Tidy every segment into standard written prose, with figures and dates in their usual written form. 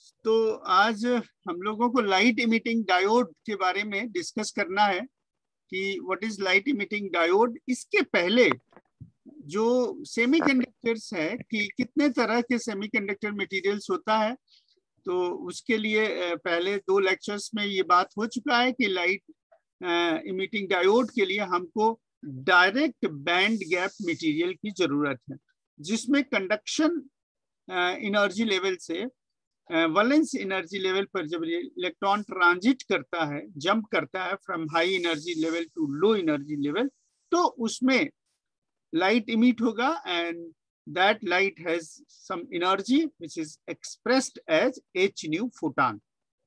तो आज हम लोगों को लाइट इमिटिंग डायोड के बारे में डिस्कस करना है कि what is light emitting diode. इसके पहले जो सेमीकंडक्टर्स है कि कितने तरह के सेमीकंडक्टर मटेरियल्स होता है, तो उसके लिए पहले 2 लेक्चर्स में ये बात हो चुका है कि लाइट इमिटिंग डायोड के लिए हमको डायरेक्ट बैंड गैप मटेरियल की जरूरत है, जिसमें कंडक्शन एनर्जी लेवल से वैलेंस एनर्जी लेवल पर जब इलेक्ट्रॉन ट्रांजिट करता है, जंप करता है from high energy level to low energy level, तो उसमें लाइट इमिट होगा and that light has some energy which is expressed as h nu photon।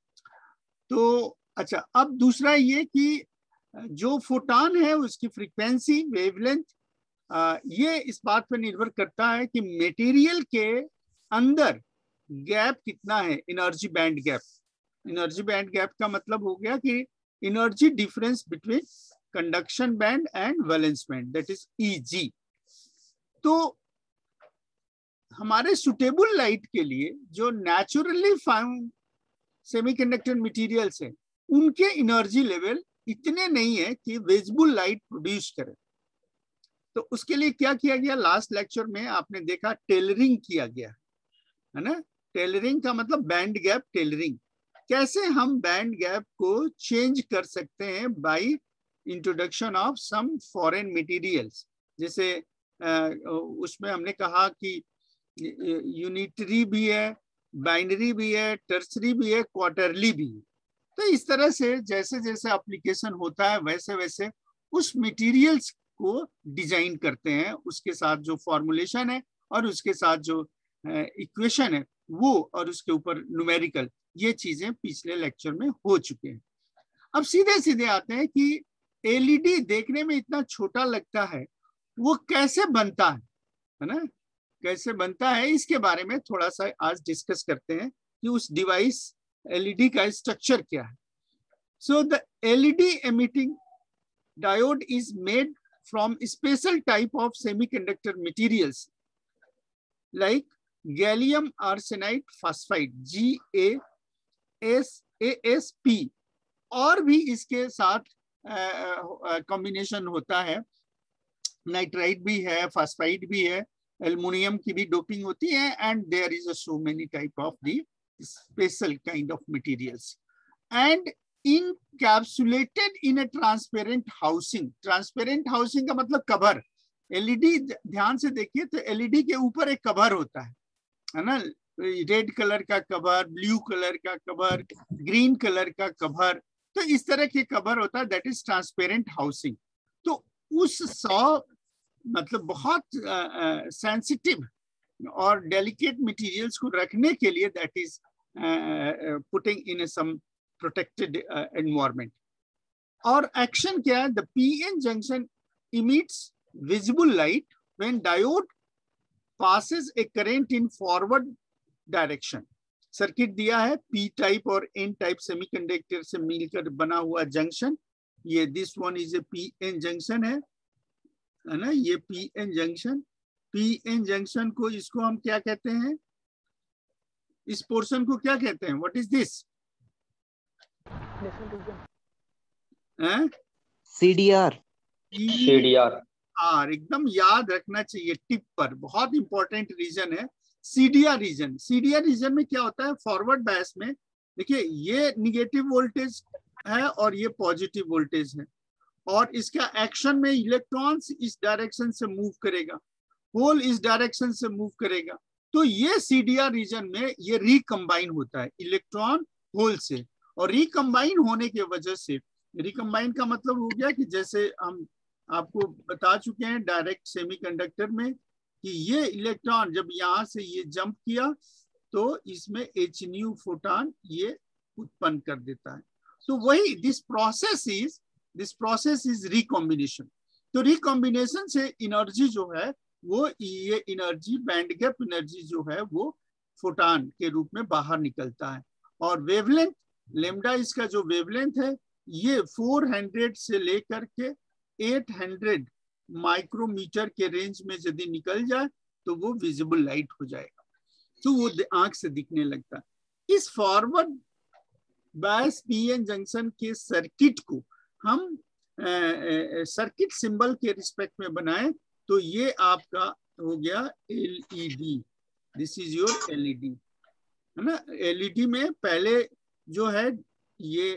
तो अच्छा, अब दूसरा ये कि जो फोटॉन है उसकी फ्रीक्वेंसी, वेवलेंथ, ये इस बात पर निर्भर करता है कि मटेरियल के अंदर गैप कितना है, energy band gap. Energy band gap का मतलब हो गया कि energy difference between conduction band and valence band, that is easy. तो हमारे सुटेबल लाइट के लिए जो नेचुरली फाउंड सेमीकंडक्टर मटेरियल्स है, उनके एनर्जी लेवल इतने नहीं है कि विजिबल लाइट प्रोड्यूस करे। तो उसके लिए क्या किया गया, लास्ट लेक्चर में आपने देखा टेलरिंग किया गया है ना। टेलरिंग का मतलब बैंड गैप टेलरिंग। कैसे हम बैंड गैप को चेंज कर सकते हैं by introduction of some foreign materials. जैसे उसमें हमने कहा कि यूनिटरी भी है, बाइनरी भी है, टर्सरी भी है, क्वार्टरली भी है। तो इस तरह से जैसे जैसे एप्लीकेशन होता है वैसे वैसे उस मटेरियल्स को डिजाइन करते हैं, उसके साथ जो फॉर्मुलेशन है और उसके साथ जो इक्वेशन है वो, और उसके ऊपर न्यूमेरिकल, ये चीजें पिछले लेक्चर में हो चुके हैं। अब सीधे सीधे आते हैं कि एलईडी देखने में इतना छोटा लगता है, वो कैसे बनता है ना, कैसे बनता है, इसके बारे में थोड़ा सा आज डिस्कस करते हैं कि उस डिवाइस एलईडी का स्ट्रक्चर क्या है। So the LED emitting diode is made from special type of semiconductor materials like gallium arsenide phosphide GaAsP, और भी इसके साथ कॉम्बिनेशन होता है, नाइट्राइड भी है, फास्फाइड भी है, एल्युमिनियम की भी डोपिंग होती है, and there is so many type of the special kind of materials and encapsulated in a transparent housing. Transparent housing का मतलब कवर। एलईडी ध्यान से देखिए तो एलईडी के ऊपर एक कवर होता है ना, रेड कलर का कवर, ब्लू कलर का कवर, ग्रीन कलर का कवर, तो इस तरह के कवर होता है, दैट इज ट्रांसपेरेंट हाउसिंग। तो उस 100 मतलब बहुत सेंसिटिव और डेलिकेट मटेरियल्स को रखने के लिए that is putting in some protected environment. और एक्शन क्या है, the PN junction emits visible light when diode passes a current in forward direction. Circuit दिया है, पी टाइप और एन टाइप सेमीकंडक्टर से मिलकर बना हुआ जंक्शन, ये this one is a PN junction है ना, ये पीएन जंक्शन। पीएन जंक्शन को, इसको हम क्या कहते हैं, इस पोर्शन को क्या कहते हैं, व्हाट इज दिस, सीडीआर। एकदम याद रखना चाहिए टिप पर, बहुत इंपॉर्टेंट रीजन है सीडीआर रीजन। सीडीआर रीजन में क्या होता है, फॉरवर्ड बायस में देखिए ये निगेटिव वोल्टेज है और ये पॉजिटिव वोल्टेज है, और इसका एक्शन में इलेक्ट्रॉन्स इस डायरेक्शन से मूव करेगा, होल इस डायरेक्शन से मूव करेगा। तो ये सीडीआर रीजन में ये रिकम्बाइन होता है इलेक्ट्रॉन होल से, और रिकम्बाइन होने की वजह से, रिकम्बाइन का मतलब हो गया कि जैसे हम आपको बता चुके हैं डायरेक्ट सेमीकंडक्टर में कि ये इलेक्ट्रॉन जब यहाँ से ये जंप किया तो इसमें एच न्यू फोटॉन ये उत्पन्न कर देता है। तो वही दिस प्रोसेस इज रिकॉम्बिनेशन। तो रिकॉम्बिनेशन से एनर्जी जो है वो, ये एनर्जी बैंड गैप एनर्जी जो है वो फोटॉन के रूप में बाहर निकलता है। और वेवलेंथ लेमडा, इसका जो वेवलेंथ है ये 400 से लेकर के 800 माइक्रोमीटर के रेंज में यदि निकल जाए तो वो विजिबल लाइट हो जाएगा, तो वो आंख से दिखने लगता है। इस फॉरवर्ड बायस पीएन जंक्शन के सर्किट को हम सर्किट सिंबल के रिस्पेक्ट में बनाए तो ये आपका हो गया LED. This is your LED, है ना। एलईडी में पहले जो है ये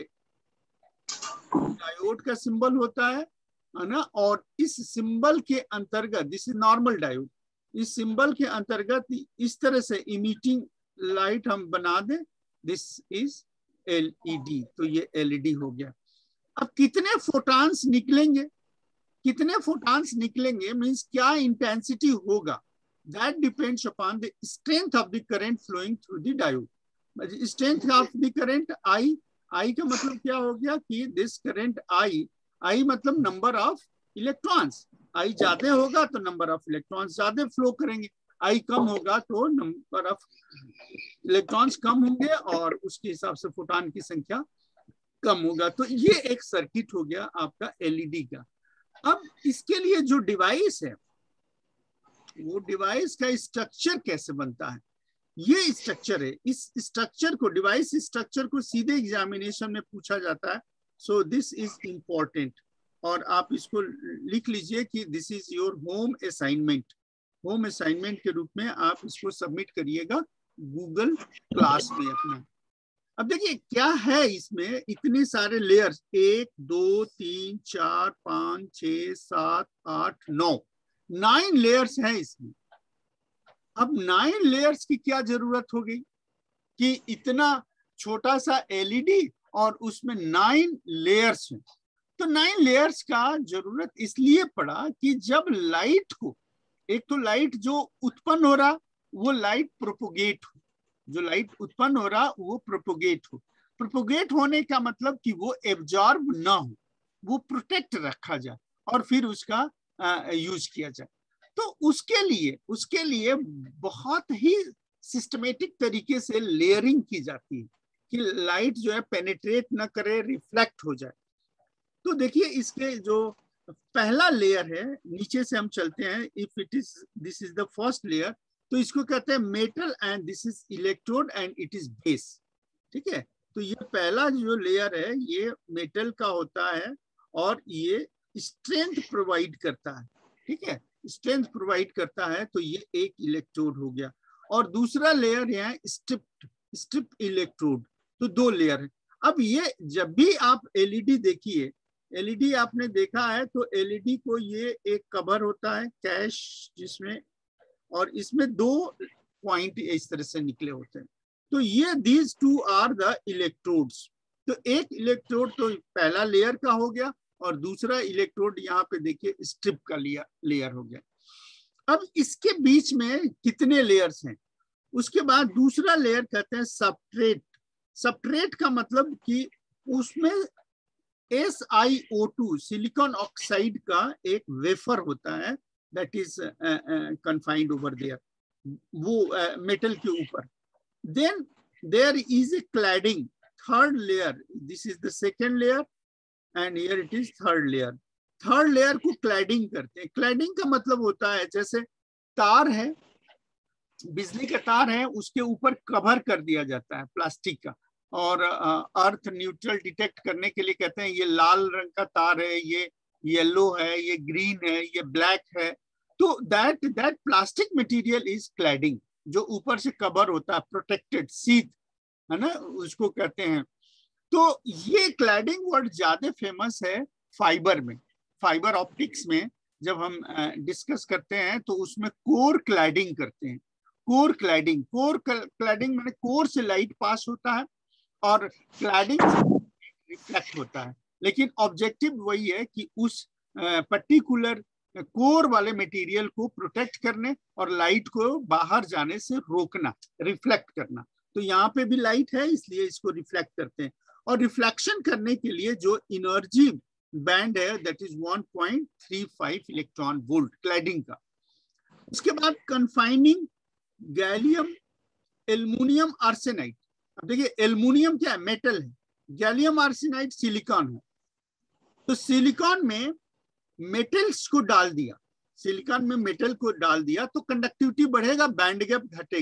डायोड का सिंबल होता है ना, और इस सिंबल के अंतर्गत, दिस इज नॉर्मल डायोड, इस सिंबल के अंतर्गत इस तरह से इमिटिंग लाइट हम बना दें, दिस इज एलईडी। तो ये एलईडी हो गया। अब कितने फोटॉन्स निकलेंगे, कितने फोटॉन्स निकलेंगे मींस क्या इंटेंसिटी होगा, that depends upon the strength of the current flowing through the diode. Strength of the current I, I का मतलब क्या हो गया कि दिस करंट आई, आई मतलब नंबर ऑफ इलेक्ट्रॉन्स, आई ज्यादा होगा तो नंबर ऑफ इलेक्ट्रॉन्स ज्यादा फ्लो करेंगे, आई कम होगा तो नंबर ऑफ इलेक्ट्रॉन्स कम होंगे और उसके हिसाब से फोटॉन की संख्या कम होगा। तो ये एक सर्किट हो गया आपका एलईडी का। अब इसके लिए जो डिवाइस है, वो डिवाइस का स्ट्रक्चर कैसे बनता है, ये स्ट्रक्चर है। इस स्ट्रक्चर को, डिवाइस स्ट्रक्चर को सीधे एग्जामिनेशन में पूछा जाता है। सो दिस इज इंपॉर्टेंट, और आप इसको लिख लीजिए कि this is your home assignment. Home assignment के रूप में आप इसको सबमिट करिएगा गूगल क्लास में अपना। अब देखिए क्या है इसमें, इतने सारे लेयर्स, 1 2 3 4 5 6 7 8 9, 9 लेयर्स हैं इसमें। अब 9 लेयर्स की क्या जरूरत हो गई कि इतना छोटा सा एलईडी और उसमें 9 लेयर्स हैं। तो 9 लेयर्स का जरूरत इसलिए पड़ा कि जब लाइट को, एक तो लाइट जो उत्पन्न हो रहा वो लाइट प्रोपोगेट हो, जो लाइट उत्पन्न हो रहा वो प्रोपोगेट हो। प्रोपोगेट होने का मतलब कि वो एब्जॉर्ब ना हो, वो प्रोटेक्ट रखा जाए और फिर उसका यूज किया जाए। तो उसके लिए बहुत ही सिस्टमेटिक तरीके से लेयरिंग की जाती है कि लाइट जो है पेनिट्रेट ना करे, रिफ्लेक्ट हो जाए। तो देखिए इसके जो पहला लेयर है, नीचे से हम चलते हैं, if it is, this is the first layer, तो इसको कहते हैं metal and this is electrode and it is base. ठीक है, तो ये पहला जो लेयर है ये मेटल का होता है और ये स्ट्रेंथ प्रोवाइड करता है। ठीक है, स्ट्रेंथ प्रोवाइड करता है, तो ये एक इलेक्ट्रोड हो गया। और दूसरा लेयर है स्ट्रिप इलेक्ट्रोड, तो 2 लेयर है। अब ये जब भी आप एलईडी देखिए, एलईडी आपने देखा है तो एलईडी को ये एक कवर होता है कैश जिसमें, और इसमें 2 पॉइंट इस तरह से निकले होते हैं। तो ये these 2 आर द इलेक्ट्रोड्स। तो एक इलेक्ट्रोड तो पहला लेयर का हो गया और दूसरा इलेक्ट्रोड यहाँ पे देखिए स्ट्रिप का लेयर हो गया। अब इसके बीच में कितने लेयर्स हैं, उसके बाद दूसरा लेयर कहते हैं सबस्ट्रेट। सबस्ट्रेट का मतलब कि उसमें SiO2 सिलिकॉन ऑक्साइड का एक वेफर होता है, that is confined over there, वो मेटल के ऊपर। Then there is a cladding, third layer, this is the second layer and here it is third layer. Third layer को क्लैडिंग करते हैं। क्लैडिंग का मतलब होता है जैसे तार है, बिजली का तार है, उसके ऊपर कवर कर दिया जाता है प्लास्टिक का, और अर्थ न्यूट्रल डिटेक्ट करने के लिए कहते हैं ये लाल रंग का तार है, ये येलो है, ये ग्रीन है, ये ब्लैक है। तो that plastic material is cladding, जो ऊपर से कवर होता है, प्रोटेक्टेड शीट है ना, उसको कहते हैं। तो ये क्लैडिंग वर्ड ज्यादा फेमस है फाइबर में, फाइबर ऑप्टिक्स में जब हम डिस्कस करते हैं तो उसमें कोर क्लैडिंग करते हैं। कोर क्लैडिंग मैंने कोर से लाइट पास होता है और क्लैडिंग से रिफ्लेक्ट होता है, लेकिन ऑब्जेक्टिव वही है कि उस पर्टिकुलर कोर वाले मटेरियल को प्रोटेक्ट करने और लाइट को बाहर जाने से रोकना, रिफ्लेक्ट करना। तो यहाँ पे भी लाइट है इसलिए इसको रिफ्लेक्ट करते हैं। और रिफ्लेक्शन करने के लिए जो एनर्जी बैंड है that is 1.35 electron volt cladding का। उसके बाद कन्फाइनिंग गैलियम एल्युमिनियम आर्सेनाइड। अब देखिए एल्युमिनियम क्या है, मेटल है, गैलियम आर्सेनाइड सिलिकॉन है। तो सिलिकॉन में मेटल्स को डाल दिया, सिलिकॉन में मेटल को डाल दिया तो कंडक्टिविटी बढ़ेगा, बैंड गैप घटेगा।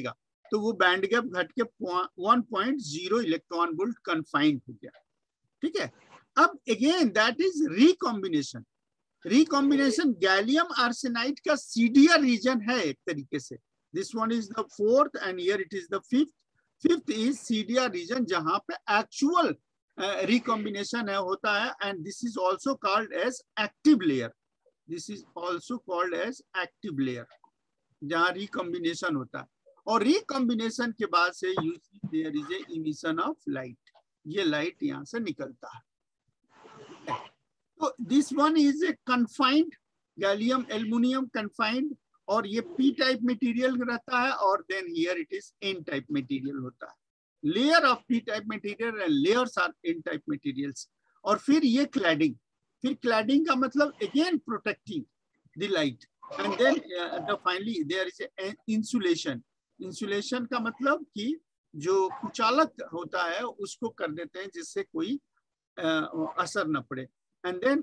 तो वो बैंड गैप घट के 1.0 इलेक्ट्रॉन वोल्ट कन्फाइंड हो गया। ठीक है, अब again that is recombination. Recombination gallium arsenide का सीडियर रीजन है एक तरीके से। This one is the fourth and here it is the fifth. Fifth is CDR region जहां पे एक्चुअल रिकॉम्बिनेशन है होता है, and this is also called as active layer. This is also called as active layer, जहां recombination होता है। और recombination के बाद से you see there is a emission of light, ये लाइट यहाँ से निकलता है। तो this one is a confined gallium aluminium confined, और ये पी टाइप मटेरियल रहता है, और then here it is N type material होता है। Layer of P type material and layers are N type materials. और फिर ये क्लैडिंग, फिर क्लैडिंग का मतलब again protecting the light, and then finally there is a insulation. Insulation का मतलब कि जो कुचालक होता है उसको कर देते हैं जिससे कोई असर न पड़े। एंड देन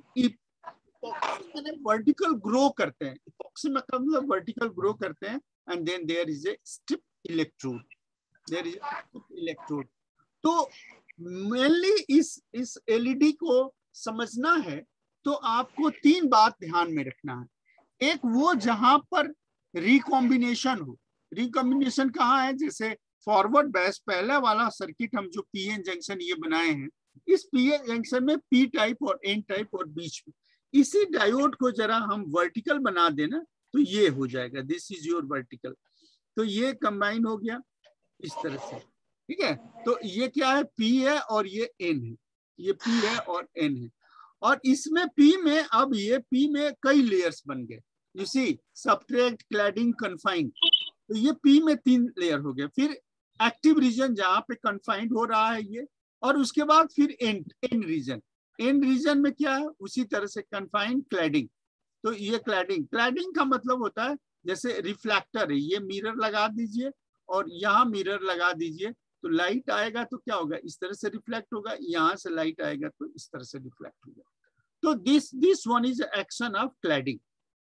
वर्टिकल ग्रो करते हैं, इपॉक्सी में मतलब वर्टिकल ग्रो करते हैं, and then there is a strip electrode, there is electrode. तो मेनली इस एलईडी को समझना है तो आपको तीन बात ध्यान में रखना है। एक वो जहां पर रिकॉम्बिनेशन हो। रिकॉम्बिनेशन कहाँ है, जैसे फॉरवर्ड बैस पहला वाला सर्किट हम जो पीएन जंक्शन ये बनाए हैं, इस पीएन जंक्शन में पी टाइप और एन टाइप, और बीच में इसी डायोड को जरा हम वर्टिकल बना देना तो ये हो जाएगा, दिस इज योर वर्टिकल। तो ये कंबाइन हो गया इस तरह से। ठीक है, तो ये क्या है, पी है और ये एन है, ये पी है और एन है। और इसमें पी में, अब ये पी में कई लेयर्स बन गए, you see subtract cladding confined, तो ये पी में 3 लेयर हो गए। फिर एक्टिव रीजन जहां पे कन्फाइंड हो रहा है ये, और उसके बाद फिर एन रीजन। एन रीजन में क्या है, उसी तरह से कन्फाइंड क्लैडिंग। तो ये क्लैडिंग का मतलब होता है जैसे रिफ्लेक्टर है, ये मिरर लगा दीजिए और यहाँ मिरर लगा दीजिए, तो लाइट आएगा तो क्या होगा, इस तरह से रिफ्लेक्ट होगा, यहाँ से लाइट आएगा तो इस तरह से रिफ्लेक्ट होगा। तो this one is action of cladding.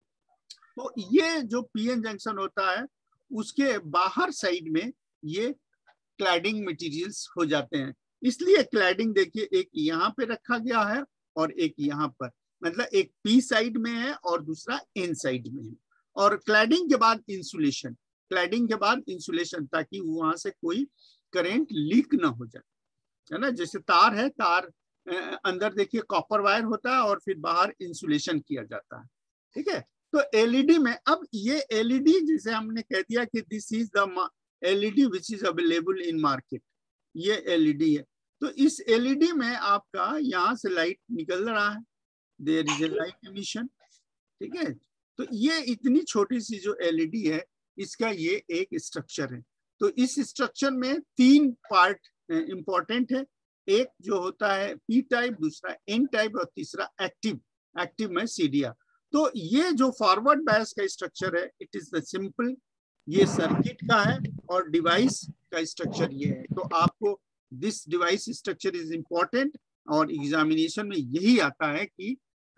तो ये जो पीएन जंक्शन होता है उसके बाहर साइड में ये क्लैडिंग मटेरियल्स हो जाते हैं। इसलिए क्लैडिंग देखिए एक यहाँ पे रखा गया है और एक यहाँ पर, मतलब एक पी साइड में है और दूसरा एन साइड में है। और क्लैडिंग के बाद इंसुलेशन, क्लैडिंग के बाद इंसुलेशन, ताकि वहां से कोई करंट लीक ना हो जाए, है ना। जैसे तार है, तार अंदर देखिए कॉपर वायर होता है और फिर बाहर इंसुलेशन किया जाता है। ठीक है, तो एलईडी में, अब ये एलईडी जैसे हमने कह दिया कि this is the LED which is available in market, ये एलईडी है। तो इस एलईडी में आपका यहाँ से लाइट निकल रहा है, there is a light emission. ठीक है, तो ये इतनी छोटी सी जो एलईडी है इसका ये एक स्ट्रक्चर है। तो इस स्ट्रक्चर में 3 पार्ट इंपॉर्टेंट है, एक जो होता है पी टाइप, दूसरा एन टाइप और तीसरा एक्टिव, एक्टिव में सीडीआर। तो ये जो फॉरवर्ड बायस का स्ट्रक्चर है, इट इज द सिंपल, ये सर्किट का है, और डिवाइस का स्ट्रक्चर ये है। तो आपको this device structure is important, और एग्जामिनेशन में यही आता है कि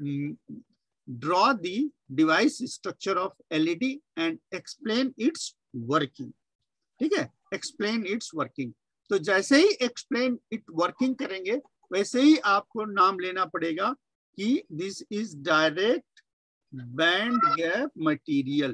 draw the device structure of LED and explain its working. ठीक है, एक्सप्लेन इट्स वर्किंग। तो जैसे ही एक्सप्लेन इट वर्किंग करेंगे वैसे ही आपको नाम लेना पड़ेगा कि this is direct band gap material,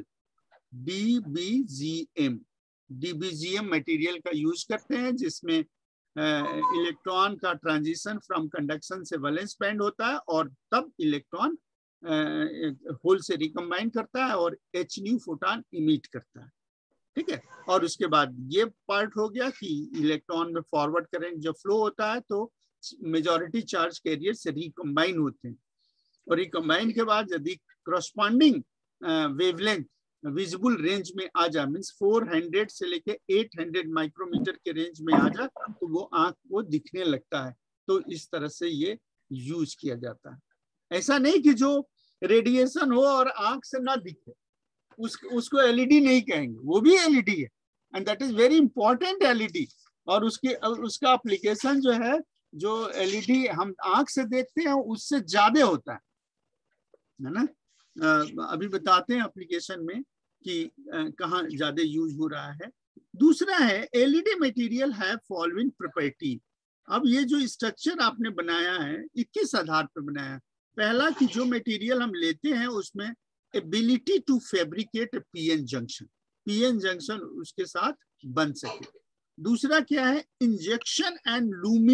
DBGM। DBGM material का यूज करते हैं जिसमें इलेक्ट्रॉन का ट्रांजिशन फ्रॉम कंडक्शन से वैलेंस बैंड होता है, और तब इलेक्ट्रॉन होल से रिकम्बाइन करता है और H न्यू फोटॉन इमिट करता है। ठीक है, और उसके बाद ये पार्ट हो गया कि इलेक्ट्रॉन में फॉरवर्ड करंट जब फ्लो होता है तो मेजॉरिटी चार्ज कैरियर से रिकम्बाइन होते हैं, और रिकम्बाइन के बाद यदि करस्पॉन्डिंग वेवलेंथ विजिबल रेंज में आ जाए, मीन्स 400 से लेके 800 माइक्रोमीटर के रेंज में आ जाए, तो वो आंख को दिखने लगता है। तो इस तरह से ये यूज किया जाता है। ऐसा नहीं कि जो रेडिएशन हो और आंख से ना दिखे उसको एलईडी नहीं कहेंगे, वो भी एलईडी है, and that is very important LED. और उसका एप्लीकेशन जो है, जो एलईडी हम आंख से देखते हैं उससे ज्यादा होता है ना। अभी बताते हैं एप्लीकेशन में कि कहाँ ज्यादा यूज हो रहा है। दूसरा है LED material have following property. अब ये जो स्ट्रक्चर आपने बनाया है ये किस आधार पर बनाया है? पहला कि जो मटेरियल हम लेते हैं उसमें ability to fabricate PN junction, PN junction उसके साथ बन सके। दूसरा क्या है? Injection and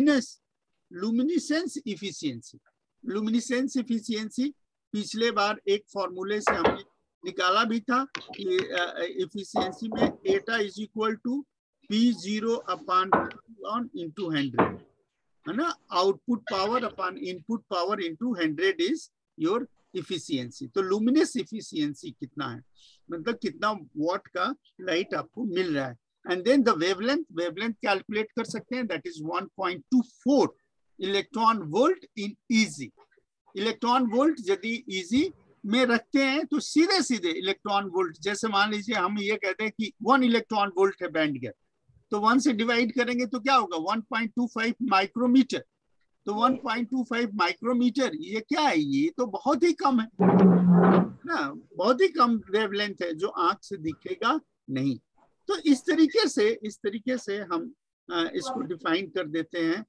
luminescence efficiency. Luminescence efficiency पिछले बार एक फॉर्मूले से हमने निकाला भी था कि इफिशियंसी में eta is equal to P0 upon into 100 है ना, output power upon input power into 100 is your efficiency. तो लुमिनस इफिशियंसी कितना है, मतलब कितना वॉट का लाइट आपको मिल रहा है। And then the wavelength, wavelength calculate कर सकते हैं, that is 1.24 electron volt in E G. Electron volt यदि इजी में रखते हैं तो सीधे सीधे इलेक्ट्रॉन वोल्ट, जैसे मान लीजिए हम ये कहते हैं कि 1 इलेक्ट्रॉन वोल्ट है बैंड गैप, तो 1 से डिवाइड करेंगे तो क्या होगा? 1.25 माइक्रोमीटर। तो 1.25 माइक्रोमीटर ये क्या है? ये तो बहुत ही कम है ना, बहुत ही कम वेवलेंथ है जो आंख से दिखेगा नहीं। तो इस तरीके से हम इसको डिफाइन कर देते हैं।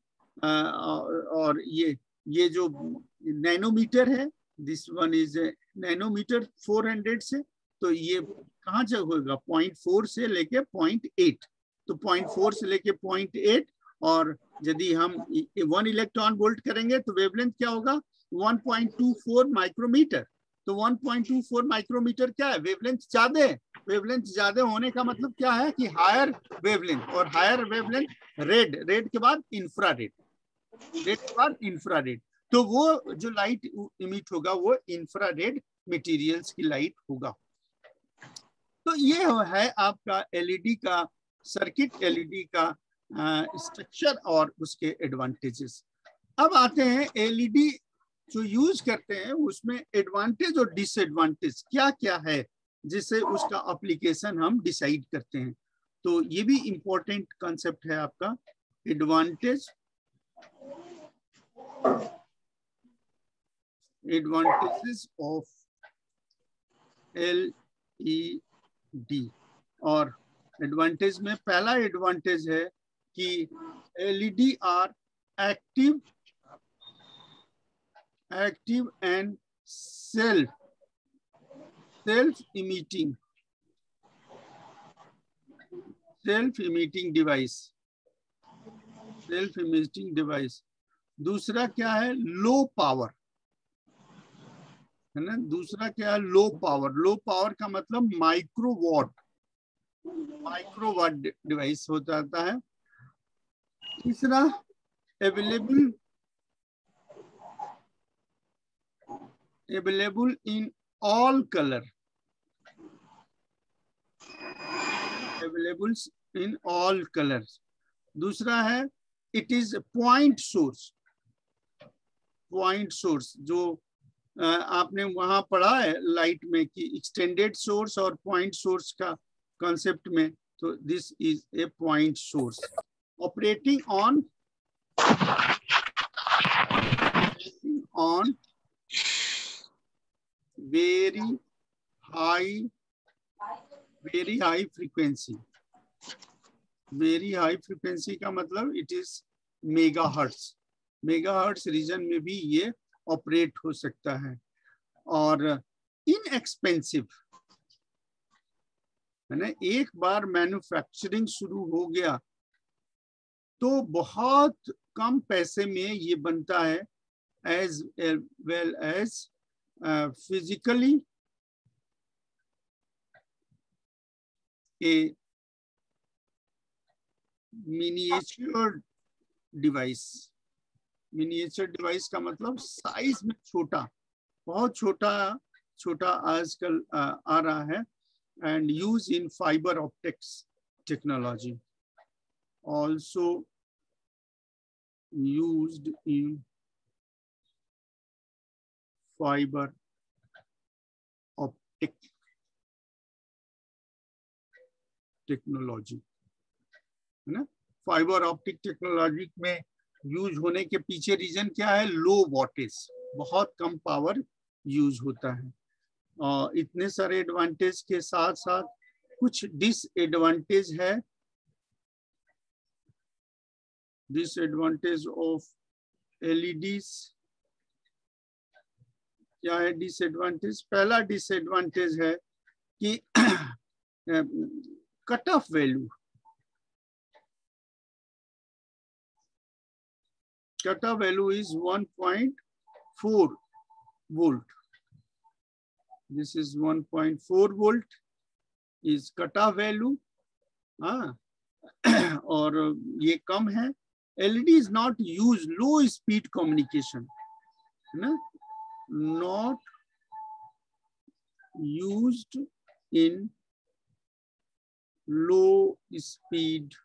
और ये जो नैनोमीटर है, दिस वन इज नैनोमीटर 400 से, तो ये कहाँ से होगा? 0.4 से लेके 0.8, तो 0.4 से लेके 0.8, और यदि हम 1 इलेक्ट्रॉन वोल्ट करेंगे तो वेवलेंथ क्या होगा? 1.24 माइक्रोमीटर। तो 1.24 माइक्रोमीटर क्या है? वेवलेंथ ज्यादा है। वेवलेंथ ज्यादा होने का मतलब क्या है कि हायर वेवलेंथ, और हायर वेवलेंथ रेड, रेड के बाद इंफ्रारेड, रेड के बाद इंफ्रारेड। तो वो जो लाइट इमिट होगा वो इंफ्रारेड मटेरियल्स की लाइट होगा। तो ये है आपका एलईडी का सर्किट, एलईडी का स्ट्रक्चर और उसके एडवांटेजेस। अब आते हैं एलईडी जो यूज करते हैं उसमें एडवांटेज और डिसएडवांटेज क्या क्या है, जिससे उसका एप्लीकेशन हम डिसाइड करते हैं। तो ये भी इंपॉर्टेंट कॉन्सेप्ट है आपका, एडवांटेज, एडवांटेजेस ऑफ एलईडी। और एडवांटेज में पहला एडवांटेज है कि LED are active and self emitting device. दूसरा क्या है? लो पावर, है ना। दूसरा क्या है? Low power. लो पावर का मतलब माइक्रोवाट डिवाइस हो जाता है। तीसरा available in all colour, available in all colours. दूसरा है इट इज पॉइंट सोर्स, जो आपने वहां पढ़ा है लाइट में कि एक्सटेंडेड सोर्स और पॉइंट सोर्स का कॉन्सेप्ट में, तो this is a point source operating on very high frequency. Very high frequency का मतलब इट इज मेगाहर्ट्ज रीजन में भी ये ऑपरेट हो सकता है। और इनएक्सपेंसिव, है ना, एक बार मैन्युफैक्चरिंग शुरू हो गया तो बहुत कम पैसे में ये बनता है, as well as physically a miniature device का मतलब साइज में छोटा, बहुत छोटा आजकल आ रहा है, and use in fibre optics technology, also used in fiber optic technology, है ना। फाइबर ऑप्टिक टेक्नोलॉजी में यूज होने के पीछे रीजन क्या है? लो वॉटेज, बहुत कम पावर यूज होता है। और इतने सारे एडवांटेज के साथ साथ कुछ डिसएडवांटेज है डिसएडवांटेज ऑफ एलईडीज क्या है? डिसएडवांटेज, पहला डिसएडवांटेज है कि cut off value, cut off value is 1.4 volt. This is 1.4 volt is cut off value. और ये कम है. LED is not use low speed communication, है ना, not used in low speed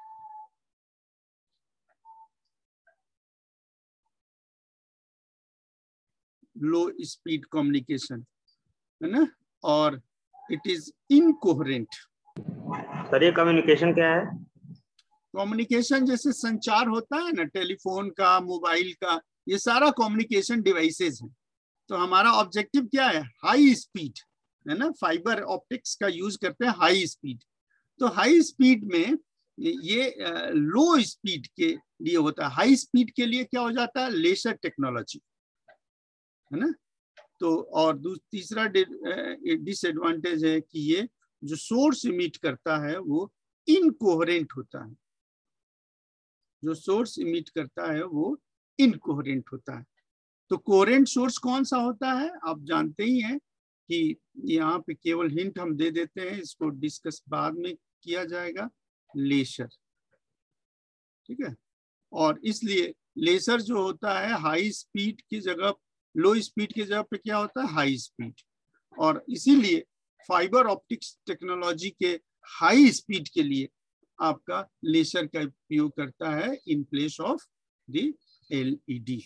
communication, है ना. और it is incoherent. सर ये कम्युनिकेशन क्या है? कम्युनिकेशन जैसे संचार होता है ना, टेलीफोन का, मोबाइल का, ये सारा कम्युनिकेशन डिवाइसेस है. तो हमारा ऑब्जेक्टिव क्या है? हाई स्पीड, है ना. फाइबर ऑप्टिक्स का यूज करते हैं हाई स्पीड. तो हाई स्पीड में ये लो स्पीड के लिए होता है. हाई स्पीड के लिए क्या हो जाता है? लेजर टेक्नोलॉजी, है ना. तो और तीसरा डिसएडवांटेज है कि ये जो सोर्स इमिट करता है वो इनकोहेरेंट होता है. जो सोर्स इमिट करता है वो इनकोहेरेंट होता है. तो कोहेरेंट सोर्स कौन सा होता है? आप जानते ही हैं कि यहाँ पे केवल हिंट हम दे देते हैं, इसको डिस्कस बाद में किया जाएगा. लेजर, ठीक है. और इसलिए लेजर जो होता है हाई स्पीड की जगह, लो स्पीड की जगह पे क्या होता है? High speed. और इसीलिए फाइबर ऑप्टिक्स टेक्नोलॉजी के हाई स्पीड के लिए आपका लेजर का उपयोग करता है in place of the LED.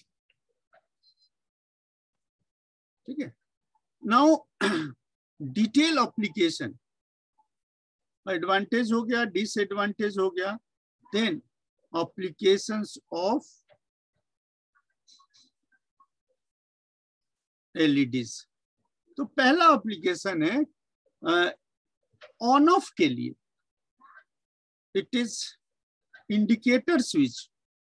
ठीक है. नाउ डिटेल एप्लीकेशन, एडवांटेज हो गया, डिसएडवांटेज हो गया. Then applications of LEDs. तो पहला एप्लीकेशन है ऑन ऑफ के लिए. It is indicator switch.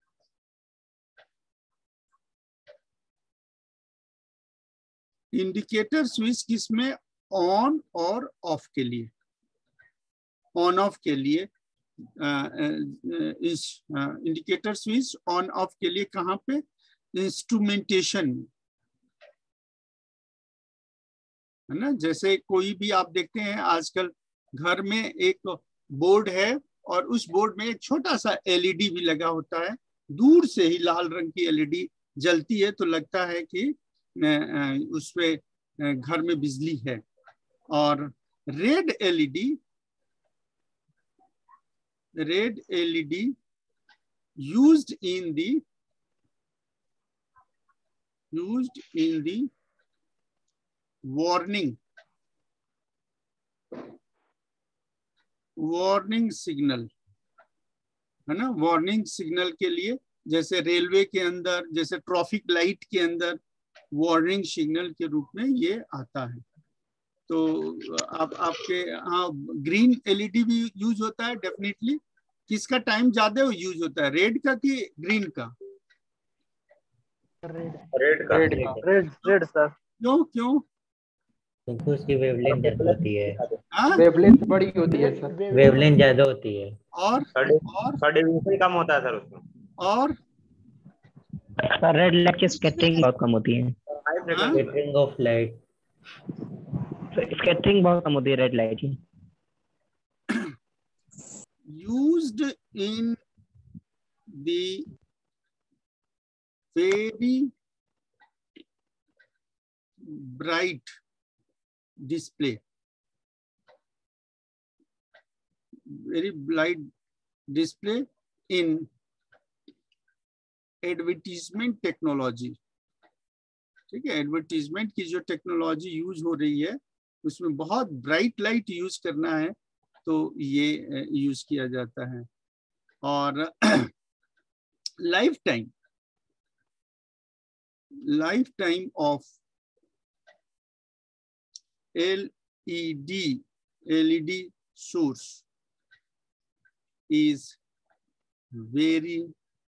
Indicator switch किसमें? ऑन और ऑफ के लिए. ऑन ऑफ के लिए इस इंडिकेटर स्विच ऑन ऑफ के लिए कहाँ पे? इंस्ट्रूमेंटेशन, है ना. जैसे कोई भी आप देखते हैं आजकल घर में एक बोर्ड है और उस बोर्ड में एक छोटा सा एलईडी भी लगा होता है. दूर से ही लाल रंग की एलईडी जलती है तो लगता है कि उस पे घर में बिजली है. और red LED used in the warning signal, है ना. वार्निंग सिग्नल के लिए, जैसे रेलवे के अंदर, जैसे ट्रैफिक लाइट के अंदर वार्निंग सिग्नल के रूप में ये आता है. तो आपके हाँ ग्रीन एलईडी भी यूज होता है डेफिनेटली. किसका टाइम ज्यादा यूज होता है, रेड का कि ग्रीन का? Red sir. क्यों? क्योंकि उसकी वेवलेंथ ज्यादा होती है. वेवलेंथ बड़ी होती है सर. वेवलेंथ ज्यादा होती है. और रेडिएशन कम होता है सर उसमें. और रेड लाइट की स्कैटरिंग बहुत कम होती है. स्कैटरिंग ऑफ लाइट, स्कैटरिंग बहुत कम होती है रेड लाइट की. used in the very bright display, in advertisement technology. ठीक है. एडवर्टीजमेंट की जो टेक्नोलॉजी यूज हो रही है उसमें बहुत ब्राइट लाइट यूज करना है तो ये यूज किया जाता है. और life time of LED source is very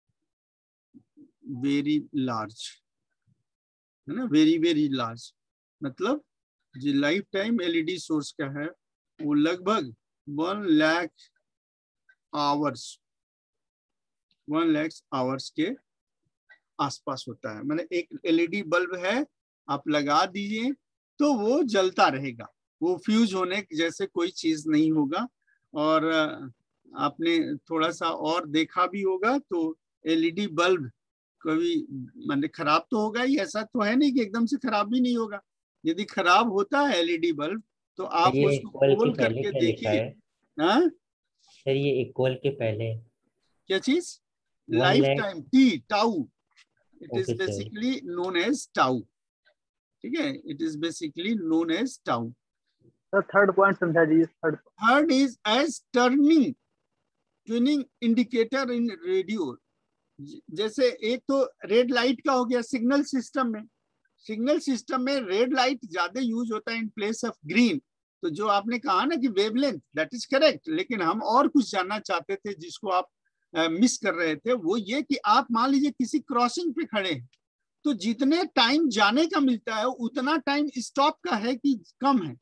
very large, है ना, वेरी वेरी लार्ज। मतलब जो लाइफ टाइम एलईडी सोर्स का है वो लगभग 1 लाख आवर्स, 1 लाख आवर्स के आसपास होता है। मतलब एक एलईडी बल्ब है, आप लगा दीजिए तो वो जलता रहेगा, वो फ्यूज होने जैसे कोई चीज नहीं होगा। और आपने थोड़ा सा और देखा भी होगा तो एलईडी बल्ब कभी मतलब खराब तो होगा ही, ऐसा तो है नहीं कि एकदम से खराब भी नहीं होगा। यदि खराब होता है एलईडी बल्ब तो आप ये उसको इक्वल के खोल पहले करके क्या लिखा देखिए। है हाँ, सर? ये इक्वल के पहले क्या चीज? 1 लाइफ लाख। Time, T, tau, it is okay sir. Basically known as tau. ठीक है, it is basically known as tau. Sir third point समझा दीजिए। Third is as tuning indicator in radio. जैसे एक तो रेड लाइट का हो गया सिग्नल सिस्टम में, सिग्नल सिस्टम में रेड लाइट ज्यादा यूज होता है इन प्लेस ऑफ ग्रीन। तो जो आपने कहा ना कि वेवलेंथ, दैट इज करेक्ट, लेकिन हम और कुछ जानना चाहते थे जिसको आप मिस कर रहे थे, वो ये कि आप मान लीजिए किसी क्रॉसिंग पे खड़े हैं तो जितने टाइम जाने का मिलता है उतना टाइम स्टॉप का है कि कम है?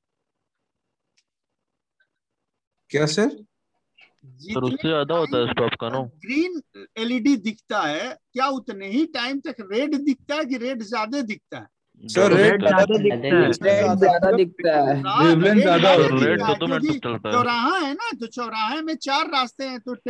क्या सर? सर उससे ज्यादा होता है स्टॉप का ना। ग्रीन एलईडी दिखता है क्या उतने ही टाइम तक रेड दिखता है कि रेड ज्यादा दिखता है? सर रेड ज्यादा दिखता है। रेड ज्यादा दिखता है। वेवलेंथ रेड ज्यादा ज्यादा होती है। दिखता है 2 मिनट क्योंकि तक चलता है। चौराहा है ना, तो चौराहे में 4 रास्ते हैं तो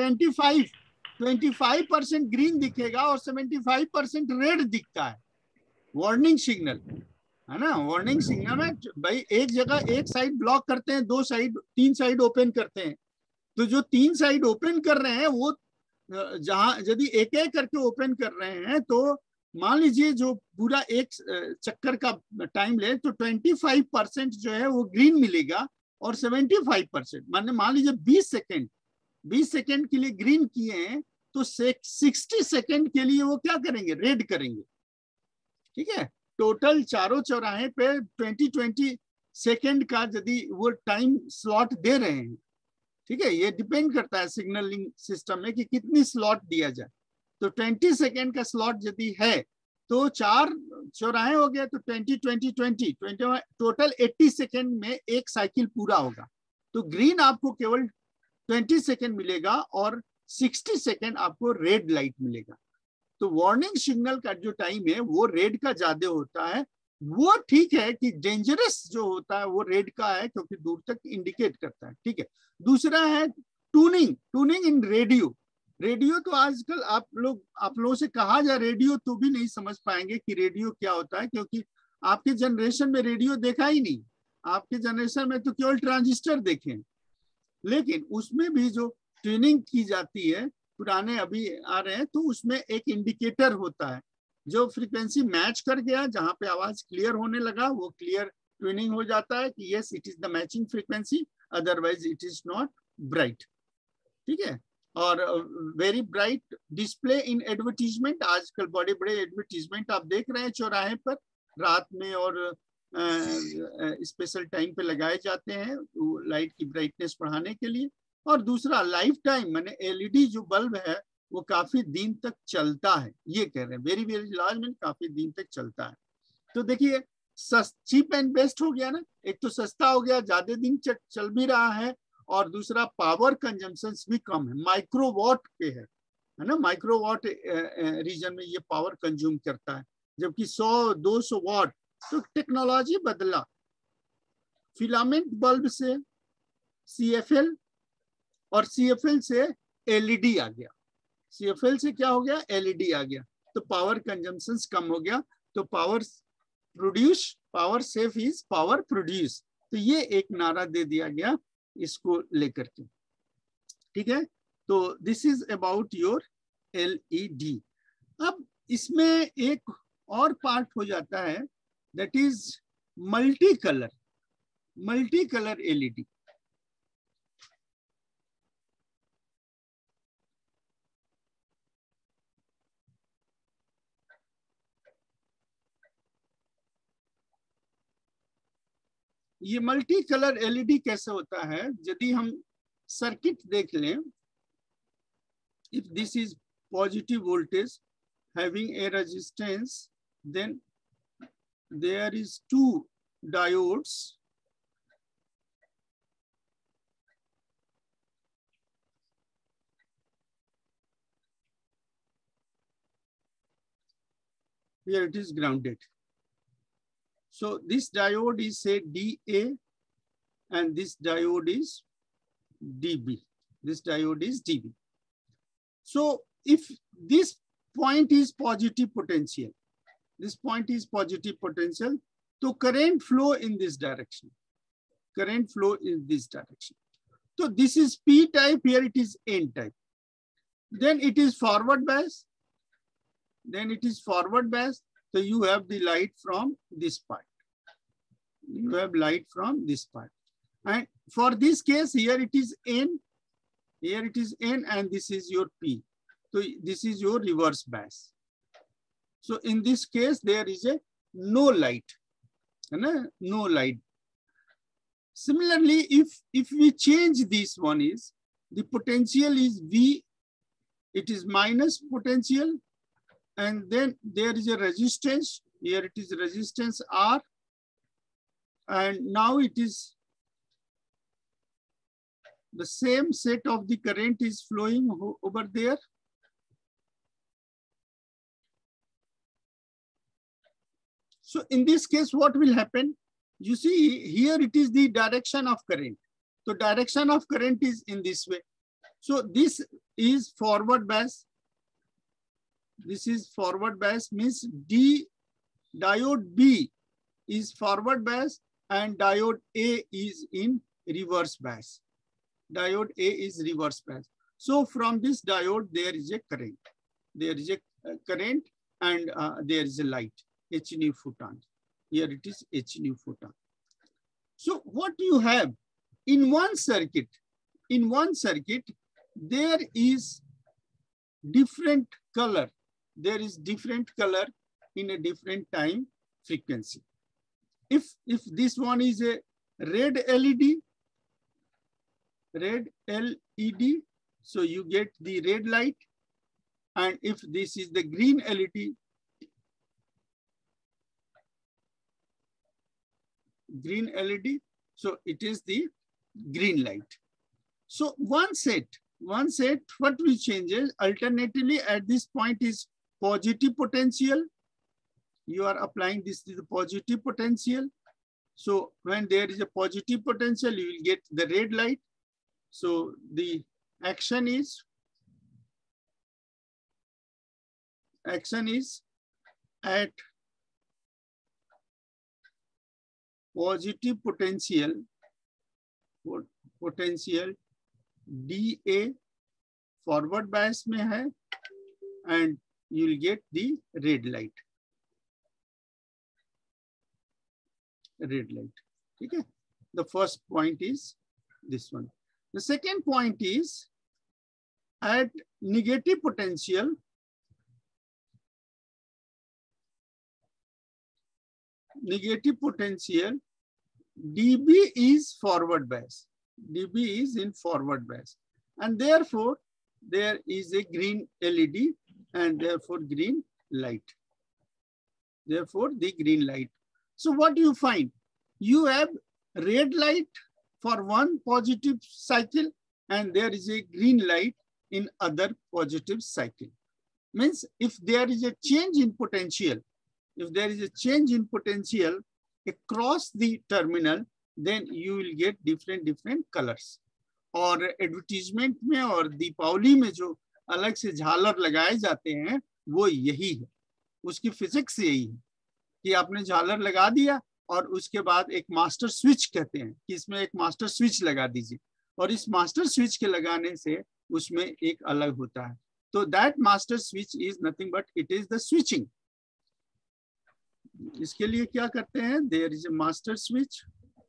25% ग्रीन दिखेगा और 75% रेड दिखता है। वार्निंग सिग्नल है ना, वार्निंग सिग्नल में भाई एक जगह एक साइड ब्लॉक करते हैं, 2 साइड 3 साइड ओपन करते हैं, तो जो 3 साइड ओपन कर रहे हैं वो जहां यदि एक एक करके ओपन कर रहे हैं तो मान लीजिए जो पूरा एक चक्कर का टाइम ले तो 25% जो है वो ग्रीन मिलेगा और 75% मान लीजिए 20 सेकेंड के लिए ग्रीन किए हैं तो 60 सेकेंड के लिए वो क्या करेंगे? रेड करेंगे। ठीक है, टोटल चारों चौराहे पे 20 सेकेंड का यदि वो टाइम स्लॉट दे रहे हैं, ठीक है, ये डिपेंड करता है सिग्नलिंग सिस्टम में कि कितनी स्लॉट दिया जाए। तो 20 सेकेंड का स्लॉट यदि है तो 4 चौराहे हो गए तो 20 टोटल 80 सेकेंड में एक साइकिल पूरा होगा। तो ग्रीन आपको केवल 20 सेकेंड मिलेगा और 60 सेकेंड आपको रेड लाइट मिलेगा। तो वार्निंग सिग्नल का जो टाइम है वो रेड का ज्यादा होता है। वो ठीक है कि डेंजरस जो होता है वो रेड का है क्योंकि दूर तक इंडिकेट करता है। ठीक है, दूसरा है टूनिंग इन रेडियो। रेडियो तो आजकल आप लोगों से कहा जाए रेडियो तो भी नहीं समझ पाएंगे कि रेडियो क्या होता है, क्योंकि आपके जनरेशन में रेडियो देखा ही नहीं। आपके जनरेशन में तो केवल ट्रांजिस्टर देखे, लेकिन उसमें भी जो ट्यूनिंग की जाती है, पुराने अभी आ रहे हैं, तो उसमें एक इंडिकेटर होता है जो फ्रीक्वेंसी मैच कर गया, जहां पे आवाज क्लियर होने लगा वो क्लियर ट्यूनिंग हो जाता है कि yes it is the matching frequency, otherwise it is not bright. ठीक है, और very bright display in advertisement. आजकल बड़े बड़े एडवर्टीजमेंट आप देख रहे हैं चौराहे पर रात में और स्पेशल टाइम पे लगाए जाते हैं लाइट की ब्राइटनेस बढ़ाने के लिए। और दूसरा लाइफ टाइम, माने एलईडी जो बल्ब है वो काफी दिन तक चलता है, ये कह रहे हैं वेरी वेरी लार्ज में काफी दिन तक चलता है। तो देखिए चीप एंड बेस्ट हो गया ना, एक तो सस्ता हो गया, ज्यादा दिन चल भी रहा है, और दूसरा पावर कंजम्पशन भी कम है, माइक्रोवाट पे है ना, माइक्रोवाट रीजन में ये पावर कंज्यूम करता है, जबकि 100-200 वाट। तो टेक्नोलॉजी बदला, फिलामेंट बल्ब से CFL और CFL से LED आ गया, CFL से क्या हो गया? LED आ गया, तो पावर कंजम्पशन कम हो गया। तो power safe is power produce, तो ये एक नारा दे दिया गया इसको लेकर के। ठीक है, तो this is about your LED। अब इसमें एक और पार्ट हो जाता है, that is multi colour LED। ये मल्टी कलर LED कैसे होता है? यदि हम सर्किट देख लें, if this is positive voltage having a resistance, then there is two diodes here. It is grounded. So this diode is say DA and this diode is DB. This diode is DB. So if this point is positive potential, this point is positive potential, so current flow in this direction. Current flow in this direction. So this is P type, here it is N type. Then it is forward bias. Then it is forward bias. So you have the light from this part. You have light from this part. And for this case, here it is N. Here it is N and this is your P. So this is your reverse bias. So in this case, there is a no light. No light. Similarly, if we change this one is, the potential is V, it is minus potential, and then there is a resistance. Here it is resistance R, and now it is the same set of the current is flowing over there. So in this case, what will happen? You see, here it is the direction of current. So direction of current is in this way. So this is forward bias. This is forward bias, means diode B is forward bias and diode A is in reverse bias. Diode A is reverse bias. So from this diode, there is a current. There is a current and there is a light, H nu photon. Here it is H nu photon. So what you have in one circuit, there is different color. There is different color in a different time frequency. If this one is a red LED, so you get the red light. And if this is the green LED, so it is the green light. So one set, what we changes alternatively at this point is positive potential. You are applying this to the positive potential. So when there is a positive potential, you will get the red light. So the action is at positive potential DA forward bias में है, and you will get the red light. Okay. The first point is this one. The second point is at negative potential, DB is forward bias. DB is in forward bias. And therefore, there is a green LED and therefore green light. Therefore, the green light. So what do you find? You have red light for one positive cycle and there is a green light in other positive cycle. Means if there is a change in potential, across the terminal, then you will get different colors. और advertisement में और दीपावली में जो अलग से झालर लगाए जाते हैं वो यही है, उसकी फिजिक्स यही है कि आपने झालर लगा दिया और उसके बाद एक मास्टर स्विच कहते हैं कि इसमें एक मास्टर स्विच लगा दीजिए और इस मास्टर स्विच के लगाने से उसमें एक अलग होता है. तो that master switch is nothing but it is the switching. इसके लिए क्या करते हैं? There is a master switch.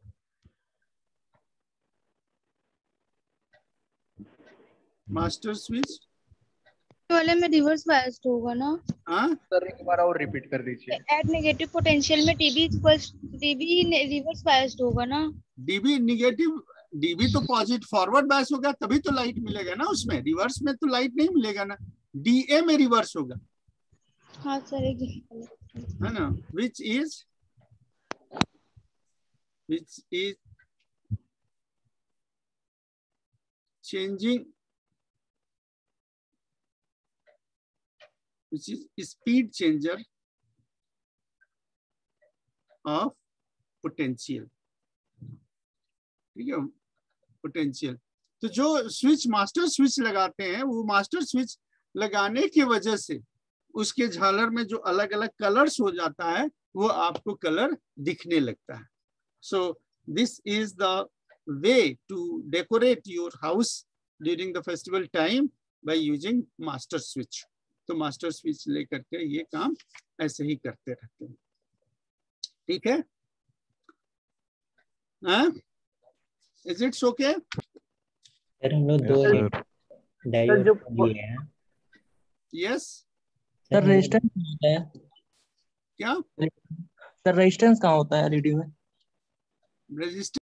Master switch वाले में रिवर्स बायस्ड होगा ना? हाँ सर एक बार और रिपीट कर दीजिए. एट नेगेटिव पोटेंशियल में डीबी रिवर्स बायस्ड होगा ना? डीबी नेगेटिव, डीबी तो पॉजिटिव फॉरवर्ड बायस होगा तभी तो लाइट मिलेगा ना उसमें. रिवर्स में तो लाइट नहीं मिलेगा ना. डीए में रिवर्स होगा. हाँ सर एक है ना, which is changing, which is speed changer of potential. ठीक है, पोटेंशियल। तो जो स्विच मास्टर स्विच लगाते हैं, वो मास्टर स्विच लगाने की वजह से उसके झालर में जो अलग अलग कलर्स हो जाता है वो आपको कलर दिखने लगता है। So this is the way to decorate your house during the festival time by using master switch. तो मास्टर स्विच लेकर के ये काम ऐसे ही करते रहते हैं। ठीक है, इज इट्स ओके? सर हम लोग Yes, दो sir. डायोड जो लिए हैं। यस, सर हम लोग- रेजिस्टेंस होता है, क्या सर रेजिस्टेंस कहाँ होता है एलईडी में? रजिस्टर